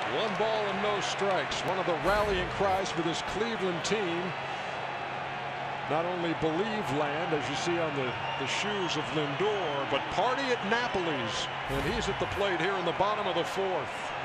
1 ball and no strikes. One of the rallying cries for this Cleveland team. Not only BelieveLand, as you see on the shoes of Lindor, but Party at Napoli's. And he's at the plate here in the bottom of the 4th.